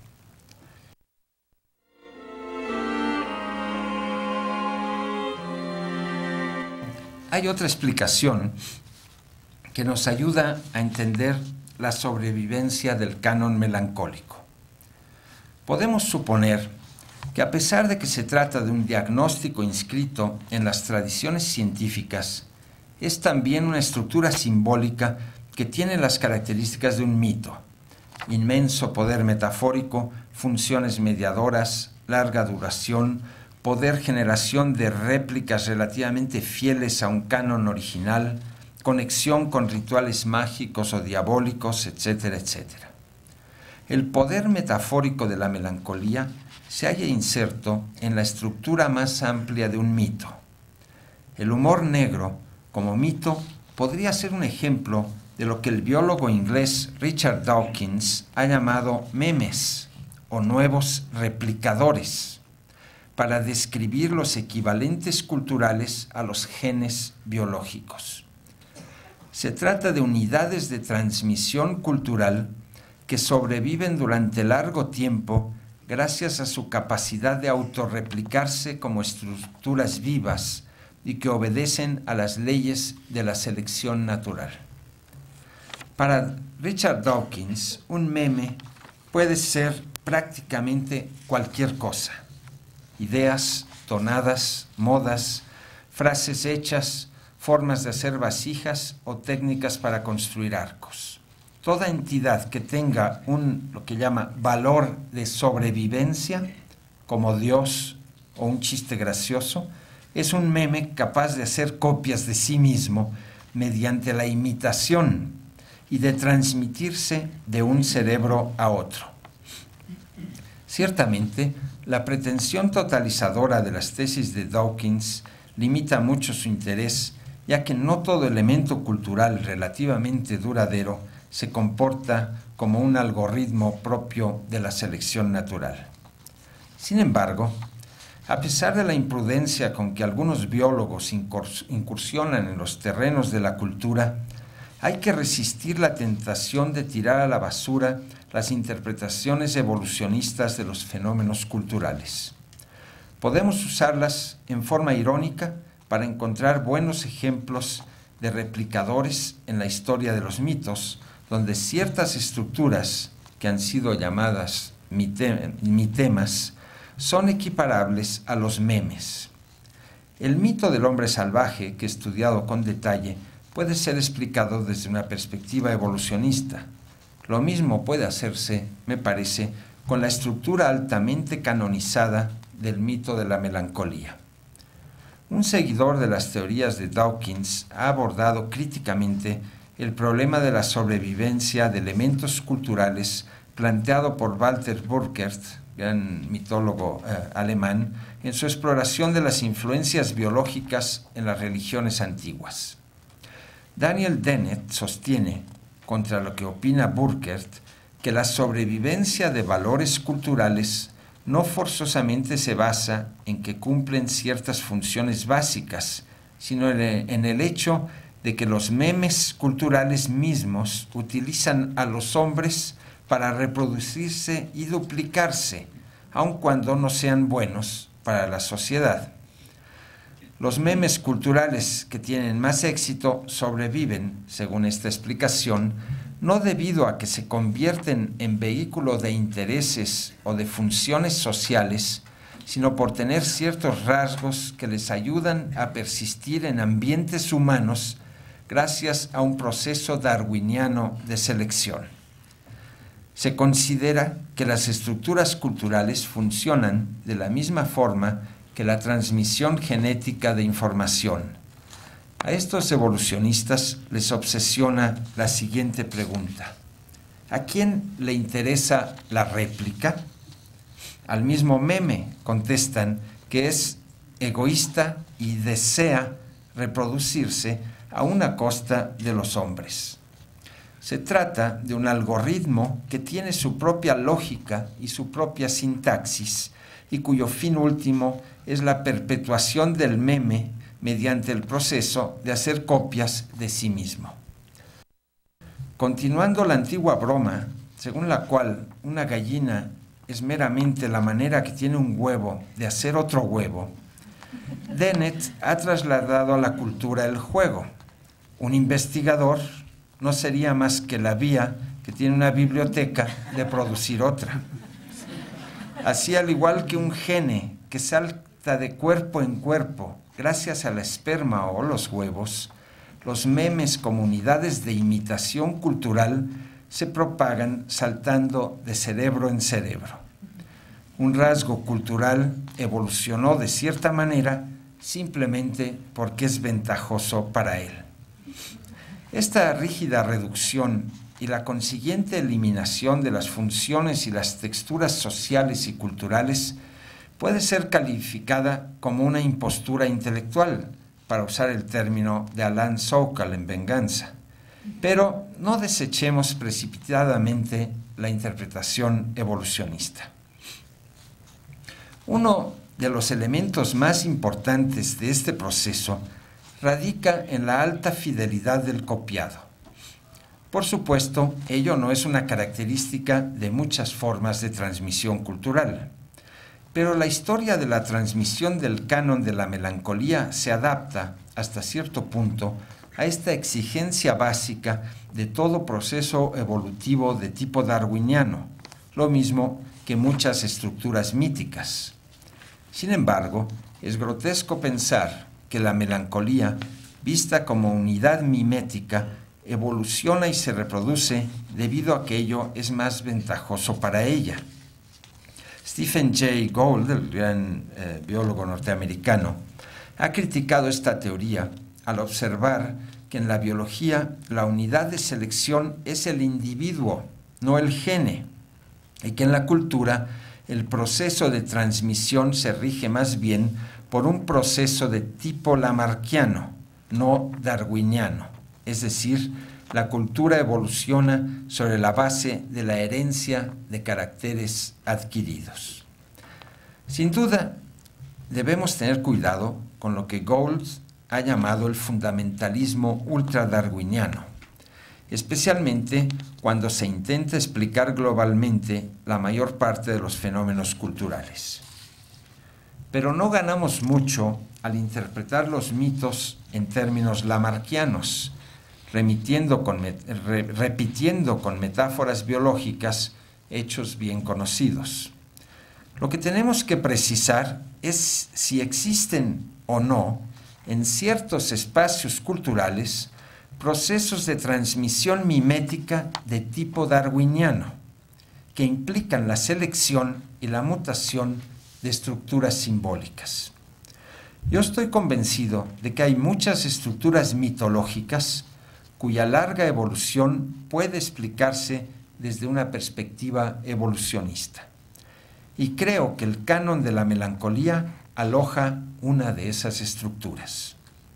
Hay otra explicación que nos ayuda a entender la sobrevivencia del canon melancólico. Podemos suponer que a pesar de que se trata de un diagnóstico inscrito en las tradiciones científicas, es también una estructura simbólica que tiene las características de un mito: inmenso poder metafórico, funciones mediadoras, larga duración, poder generación de réplicas relativamente fieles a un canon original, conexión con rituales mágicos o diabólicos, etcétera, etcétera. El poder metafórico de la melancolía se halla inserto en la estructura más amplia de un mito. El humor negro, como mito, podría ser un ejemplo de lo que el biólogo inglés Richard Dawkins ha llamado memes o nuevos replicadores, para describir los equivalentes culturales a los genes biológicos. Se trata de unidades de transmisión cultural que sobreviven durante largo tiempo gracias a su capacidad de autorreplicarse como estructuras vivas y que obedecen a las leyes de la selección natural. Para Richard Dawkins, un meme puede ser prácticamente cualquier cosa: ideas, tonadas, modas, frases hechas, formas de hacer vasijas o técnicas para construir arcos. Toda entidad que tenga un, lo que llama, valor de sobrevivencia, como Dios o un chiste gracioso, es un meme capaz de hacer copias de sí mismo mediante la imitación y de transmitirse de un cerebro a otro. Ciertamente, la pretensión totalizadora de las tesis de Dawkins limita mucho su interés, ya que no todo elemento cultural relativamente duradero se comporta como un algoritmo propio de la selección natural. Sin embargo, a pesar de la imprudencia con que algunos biólogos incursionan en los terrenos de la cultura, hay que resistir la tentación de tirar a la basura las interpretaciones evolucionistas de los fenómenos culturales. Podemos usarlas en forma irónica para encontrar buenos ejemplos de replicadores en la historia de los mitos, donde ciertas estructuras que han sido llamadas mite- mitemas son equiparables a los memes. El mito del hombre salvaje, que he estudiado con detalle, puede ser explicado desde una perspectiva evolucionista. Lo mismo puede hacerse, me parece, con la estructura altamente canonizada del mito de la melancolía. Un seguidor de las teorías de Dawkins ha abordado críticamente el problema de la sobrevivencia de elementos culturales planteado por Walter Burkert, gran mitólogo eh, alemán, en su exploración de las influencias biológicas en las religiones antiguas. Daniel Dennett sostiene, contra lo que opina Burkert, que la sobrevivencia de valores culturales no forzosamente se basa en que cumplen ciertas funciones básicas, sino en el hecho de que los memes culturales mismos utilizan a los hombres para reproducirse y duplicarse, aun cuando no sean buenos para la sociedad. Los memes culturales que tienen más éxito sobreviven, según esta explicación, no debido a que se convierten en vehículo de intereses o de funciones sociales, sino por tener ciertos rasgos que les ayudan a persistir en ambientes humanos gracias a un proceso darwiniano de selección. Se considera que las estructuras culturales funcionan de la misma forma que la transmisión genética de información. A estos evolucionistas les obsesiona la siguiente pregunta: ¿a quién le interesa la réplica? Al mismo meme contestan que es egoísta y desea reproducirse a una costa de los hombres. Se trata de un algoritmo que tiene su propia lógica y su propia sintaxis, y cuyo fin último es la perpetuación del meme mediante el proceso de hacer copias de sí mismo. Continuando la antigua broma, según la cual una gallina es meramente la manera que tiene un huevo de hacer otro huevo, Dennett ha trasladado a la cultura el juego. Un investigador no sería más que la vía que tiene una biblioteca de producir otra. Así, al igual que un gene que salta de cuerpo en cuerpo gracias al esperma o los huevos, los memes como unidades de imitación cultural se propagan saltando de cerebro en cerebro. Un rasgo cultural evolucionó de cierta manera simplemente porque es ventajoso para él. Esta rígida reducción y la consiguiente eliminación de las funciones y las texturas sociales y culturales puede ser calificada como una impostura intelectual, para usar el término de Alan Sokal en Venganza. Pero no desechemos precipitadamente la interpretación evolucionista. Uno de los elementos más importantes de este proceso radica en la alta fidelidad del copiado. Por supuesto, ello no es una característica de muchas formas de transmisión cultural, pero la historia de la transmisión del canon de la melancolía se adapta, hasta cierto punto, a esta exigencia básica de todo proceso evolutivo de tipo darwiniano, lo mismo que muchas estructuras míticas. Sin embargo, es grotesco pensar que la melancolía, vista como unidad mimética, evoluciona y se reproduce debido a que ello es más ventajoso para ella. Stephen Jay Gould, el gran eh, biólogo norteamericano, ha criticado esta teoría al observar que en la biología la unidad de selección es el individuo, no el gene, y que en la cultura el proceso de transmisión se rige más bien por un proceso de tipo lamarckiano, no darwiniano. Es decir, la cultura evoluciona sobre la base de la herencia de caracteres adquiridos. Sin duda, debemos tener cuidado con lo que Gould ha llamado el fundamentalismo ultradarwiniano, especialmente cuando se intenta explicar globalmente la mayor parte de los fenómenos culturales. Pero no ganamos mucho al interpretar los mitos en términos lamarckianos, remitiendo con, re, repitiendo con metáforas biológicas hechos bien conocidos. Lo que tenemos que precisar es si existen o no en ciertos espacios culturales procesos de transmisión mimética de tipo darwiniano, que implican la selección y la mutación de estructuras simbólicas. Yo estoy convencido de que hay muchas estructuras mitológicas cuya larga evolución puede explicarse desde una perspectiva evolucionista. Y creo que el canon de la melancolía aloja una de esas estructuras.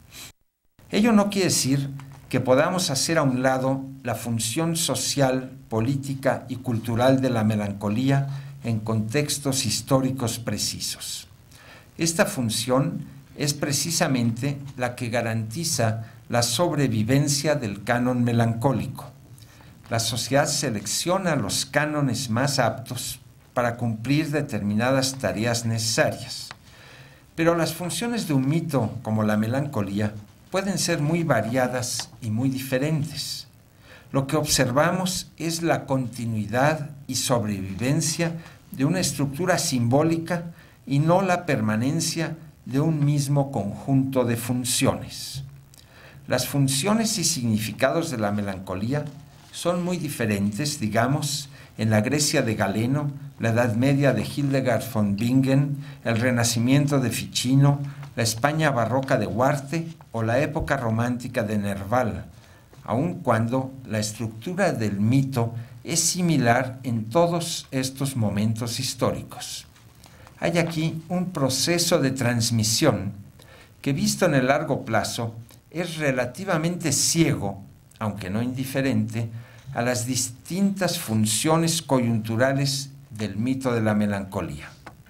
Ello no quiere decir que podamos hacer a un lado la función social, política y cultural de la melancolía en contextos históricos precisos. Esta función es precisamente la que garantiza la sobrevivencia del canon melancólico. La sociedad selecciona los cánones más aptos para cumplir determinadas tareas necesarias. Pero las funciones de un mito como la melancolía pueden ser muy variadas y muy diferentes. Lo que observamos es la continuidad y sobrevivencia de una estructura simbólica y no la permanencia de un mismo conjunto de funciones. Las funciones y significados de la melancolía son muy diferentes, digamos, en la Grecia de Galeno, la Edad Media de Hildegard von Bingen, el Renacimiento de Ficino, la España barroca de Huarte o la época romántica de Nerval, aun cuando la estructura del mito es similar en todos estos momentos históricos. Hay aquí un proceso de transmisión que, visto en el largo plazo, es relativamente ciego, aunque no indiferente, a las distintas funciones coyunturales del mito de la melancolía.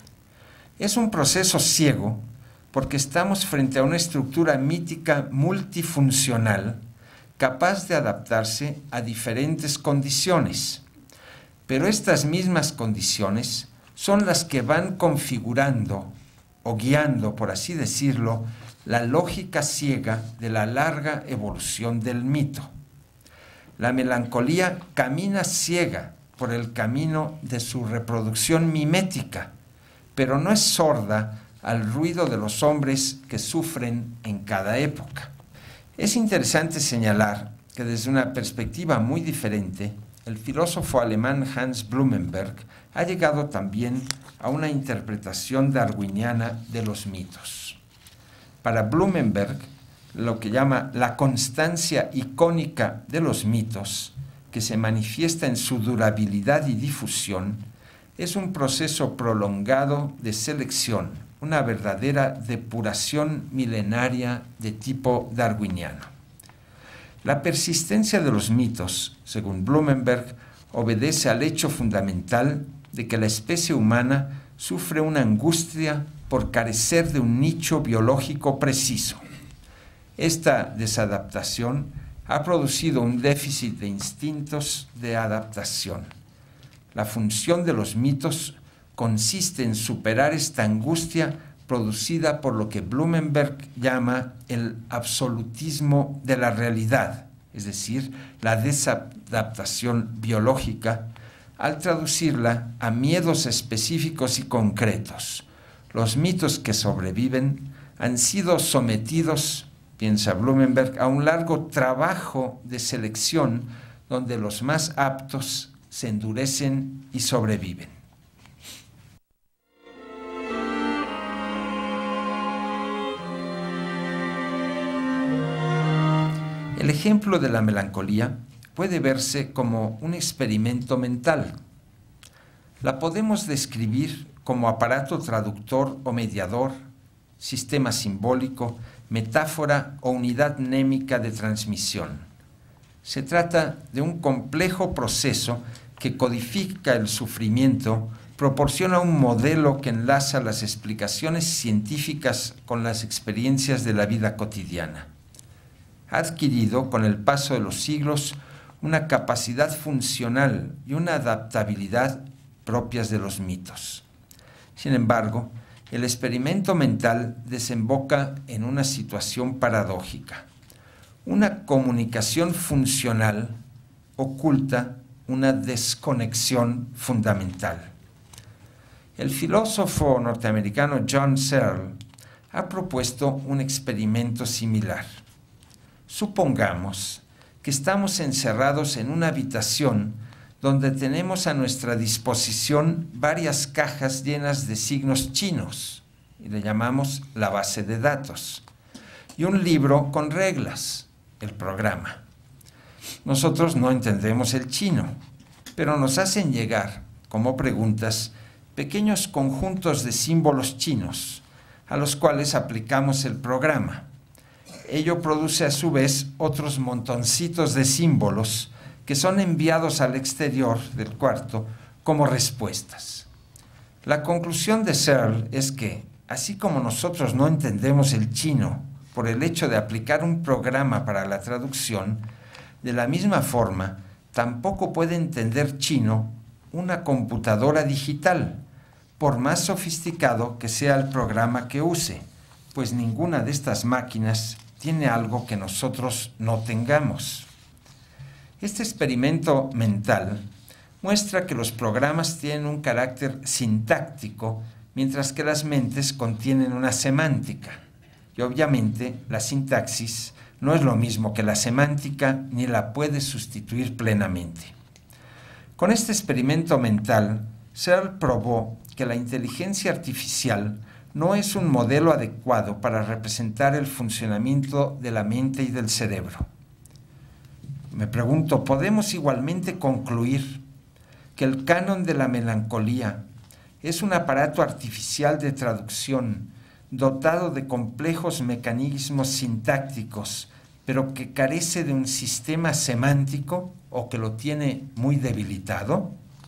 Es un proceso ciego porque estamos frente a una estructura mítica multifuncional capaz de adaptarse a diferentes condiciones, pero estas mismas condiciones son las que van configurando o guiando, por así decirlo, la lógica ciega de la larga evolución del mito. La melancolía camina ciega por el camino de su reproducción mimética, pero no es sorda al ruido de los hombres que sufren en cada época. Es interesante señalar que desde una perspectiva muy diferente, el filósofo alemán Hans Blumenberg ha llegado también a una interpretación darwiniana de los mitos. Para Blumenberg, lo que llama la constancia icónica de los mitos, que se manifiesta en su durabilidad y difusión, es un proceso prolongado de selección, una verdadera depuración milenaria de tipo darwiniano. La persistencia de los mitos, según Blumenberg, obedece al hecho fundamental de que la especie humana sufre una angustia por carecer de un nicho biológico preciso. Esta desadaptación ha producido un déficit de instintos de adaptación. La función de los mitos consiste en superar esta angustia producida por lo que Blumenberg llama el absolutismo de la realidad, es decir, la desadaptación biológica, al traducirla a miedos específicos y concretos. Los mitos que sobreviven han sido sometidos, piensa Blumenberg, a un largo trabajo de selección donde los más aptos se endurecen y sobreviven. El ejemplo de la melancolía puede verse como un experimento mental. La podemos describir como aparato traductor o mediador, sistema simbólico, metáfora o unidad mnémica de transmisión. Se trata de un complejo proceso que codifica el sufrimiento, proporciona un modelo que enlaza las explicaciones científicas con las experiencias de la vida cotidiana. Ha adquirido, con el paso de los siglos, una capacidad funcional y una adaptabilidad propias de los mitos. Sin embargo, el experimento mental desemboca en una situación paradójica. Una comunicación funcional oculta una desconexión fundamental. El filósofo norteamericano John Searle ha propuesto un experimento similar. Supongamos que estamos encerrados en una habitación donde tenemos a nuestra disposición varias cajas llenas de signos chinos, y le llamamos la base de datos, y un libro con reglas, el programa. Nosotros no entendemos el chino, pero nos hacen llegar, como preguntas, pequeños conjuntos de símbolos chinos, a los cuales aplicamos el programa. Ello produce a su vez otros montoncitos de símbolos que son enviados al exterior del cuarto como respuestas. La conclusión de Searle es que, así como nosotros no entendemos el chino por el hecho de aplicar un programa para la traducción, de la misma forma, tampoco puede entender chino una computadora digital, por más sofisticado que sea el programa que use, pues ninguna de estas máquinas tiene algo que nosotros no tengamos. Este experimento mental muestra que los programas tienen un carácter sintáctico, mientras que las mentes contienen una semántica. Y obviamente la sintaxis no es lo mismo que la semántica ni la puede sustituir plenamente. Con este experimento mental, Searle probó que la inteligencia artificial no es un modelo adecuado para representar el funcionamiento de la mente y del cerebro. Me pregunto, ¿podemos igualmente concluir que el canon de la melancolía es un aparato artificial de traducción dotado de complejos mecanismos sintácticos, pero que carece de un sistema semántico o que lo tiene muy debilitado?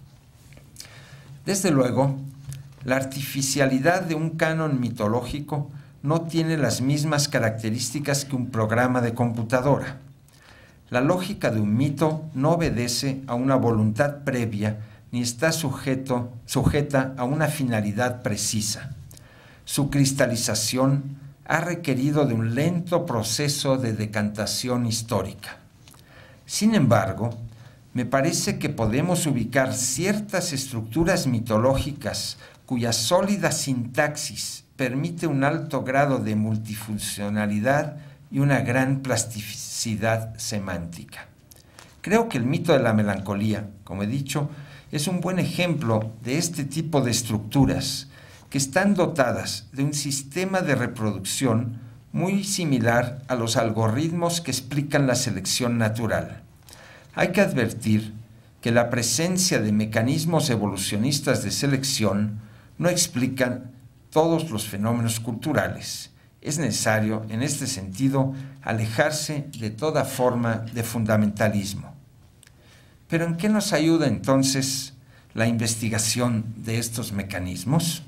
Desde luego, la artificialidad de un canon mitológico no tiene las mismas características que un programa de computadora. La lógica de un mito no obedece a una voluntad previa ni está sujeto, sujeta a una finalidad precisa. Su cristalización ha requerido de un lento proceso de decantación histórica. Sin embargo, me parece que podemos ubicar ciertas estructuras mitológicas cuya sólida sintaxis permite un alto grado de multifuncionalidad y una gran plasticidad semántica. Creo que el mito de la melancolía, como he dicho, es un buen ejemplo de este tipo de estructuras que están dotadas de un sistema de reproducción muy similar a los algoritmos que explican la selección natural. Hay que advertir que la presencia de mecanismos evolucionistas de selección no explican todos los fenómenos culturales. Es necesario, en este sentido, alejarse de toda forma de fundamentalismo. ¿Pero en qué nos ayuda entonces la investigación de estos mecanismos?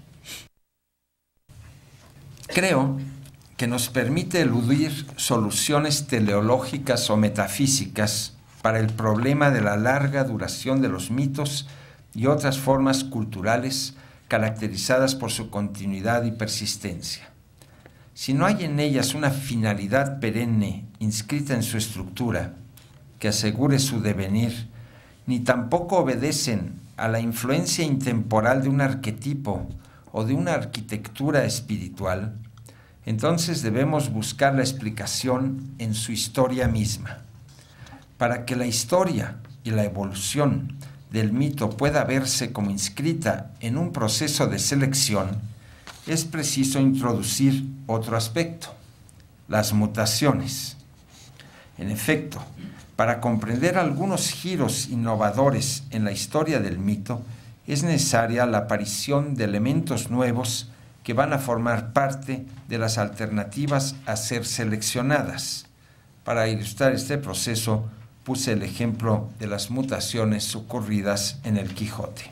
Creo que nos permite eludir soluciones teleológicas o metafísicas para el problema de la larga duración de los mitos y otras formas culturales caracterizadas por su continuidad y persistencia. Si no hay en ellas una finalidad perenne inscrita en su estructura que asegure su devenir, ni tampoco obedecen a la influencia intemporal de un arquetipo o de una arquitectura espiritual, entonces debemos buscar la explicación en su historia misma. Para que la historia y la evolución del mito pueda verse como inscrita en un proceso de selección, es preciso introducir otro aspecto, las mutaciones. En efecto, para comprender algunos giros innovadores en la historia del mito, es necesaria la aparición de elementos nuevos que van a formar parte de las alternativas a ser seleccionadas. Para ilustrar este proceso, puse el ejemplo de las mutaciones ocurridas en el Quijote.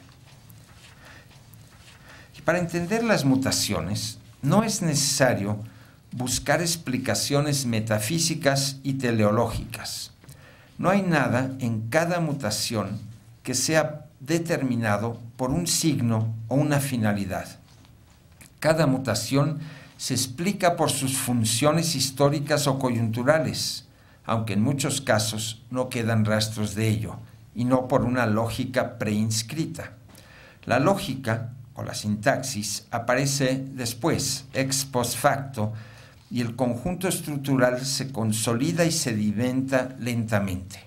Y para entender las mutaciones, no es necesario buscar explicaciones metafísicas y teleológicas. No hay nada en cada mutación que sea determinado por un signo o una finalidad. Cada mutación se explica por sus funciones históricas o coyunturales, aunque en muchos casos no quedan rastros de ello, y no por una lógica preinscrita. La lógica, o la sintaxis, aparece después, ex post facto, y el conjunto estructural se consolida y sedimenta lentamente.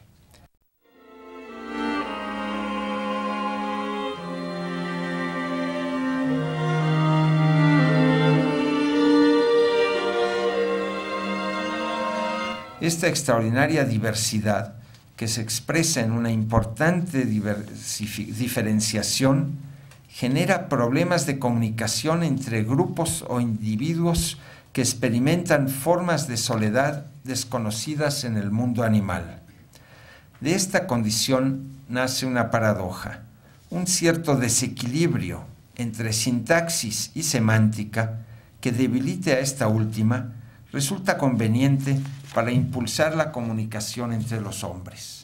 Esta extraordinaria diversidad, que se expresa en una importante diferenciación, genera problemas de comunicación entre grupos o individuos que experimentan formas de soledad desconocidas en el mundo animal. De esta condición nace una paradoja, un cierto desequilibrio entre sintaxis y semántica que debilite a esta última, resulta conveniente para impulsar la comunicación entre los hombres.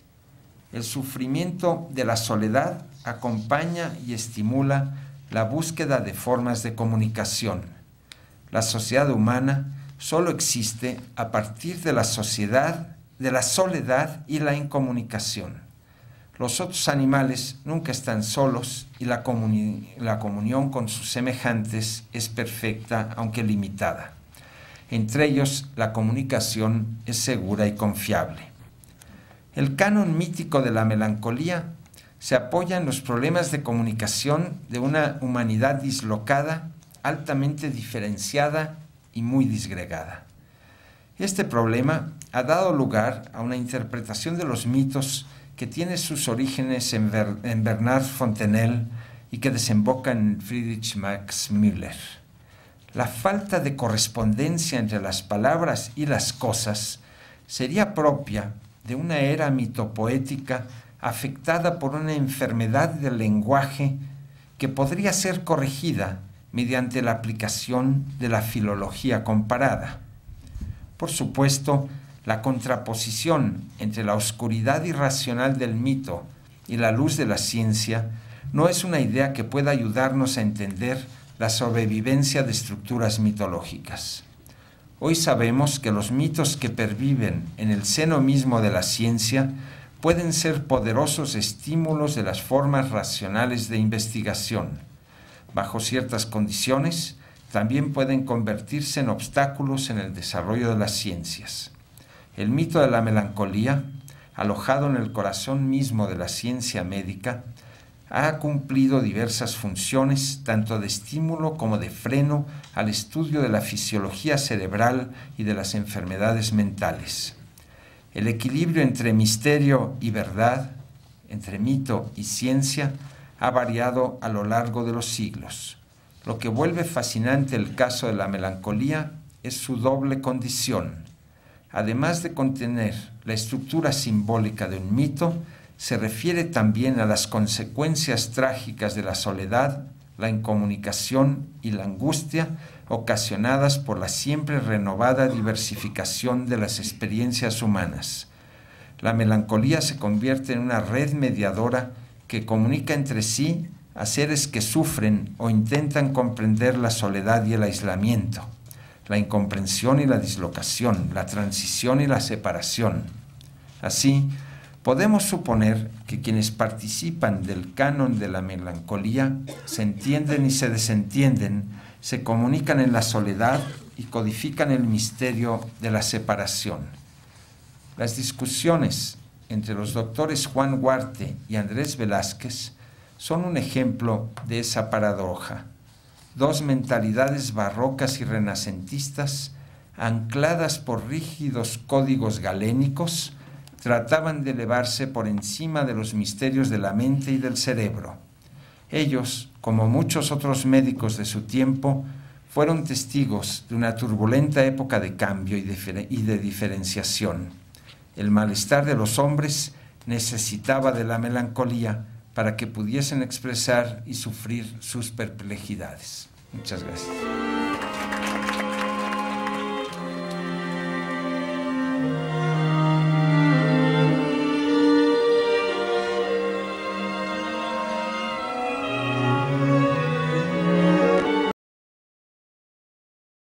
El sufrimiento de la soledad acompaña y estimula la búsqueda de formas de comunicación. La sociedad humana solo existe a partir de la sociedad, de la soledad y la incomunicación. Los otros animales nunca están solos y la, comuni- la comunión con sus semejantes es perfecta, aunque limitada. Entre ellos, la comunicación es segura y confiable. El canon mítico de la melancolía se apoya en los problemas de comunicación de una humanidad dislocada, altamente diferenciada y muy disgregada. Este problema ha dado lugar a una interpretación de los mitos que tiene sus orígenes en, Ver, en Bernard Fontenelle y que desemboca en Friedrich Max Müller. La falta de correspondencia entre las palabras y las cosas sería propia de una era mitopoética afectada por una enfermedad del lenguaje que podría ser corregida mediante la aplicación de la filología comparada. Por supuesto, la contraposición entre la oscuridad irracional del mito y la luz de la ciencia no es una idea que pueda ayudarnos a entender la sobrevivencia de estructuras mitológicas. Hoy sabemos que los mitos que perviven en el seno mismo de la ciencia pueden ser poderosos estímulos de las formas racionales de investigación. Bajo ciertas condiciones, también pueden convertirse en obstáculos en el desarrollo de las ciencias. El mito de la melancolía, alojado en el corazón mismo de la ciencia médica, ha cumplido diversas funciones, tanto de estímulo como de freno al estudio de la fisiología cerebral y de las enfermedades mentales. El equilibrio entre misterio y verdad, entre mito y ciencia, ha variado a lo largo de los siglos. Lo que vuelve fascinante el caso de la melancolía es su doble condición. Además de contener la estructura simbólica de un mito, se refiere también a las consecuencias trágicas de la soledad, la incomunicación y la angustia ocasionadas por la siempre renovada diversificación de las experiencias humanas. La melancolía se convierte en una red mediadora que comunica entre sí a seres que sufren o intentan comprender la soledad y el aislamiento, la incomprensión y la dislocación, la transición y la separación. Así, podemos suponer que quienes participan del canon de la melancolía se entienden y se desentienden, se comunican en la soledad y codifican el misterio de la separación. Las discusiones entre los doctores Juan Huarte y Andrés Velázquez son un ejemplo de esa paradoja. Dos mentalidades barrocas y renacentistas, ancladas por rígidos códigos galénicos, trataban de elevarse por encima de los misterios de la mente y del cerebro. Ellos, como muchos otros médicos de su tiempo, fueron testigos de una turbulenta época de cambio y de, y de diferenciación. El malestar de los hombres necesitaba de la melancolía para que pudiesen expresar y sufrir sus perplejidades. Muchas gracias.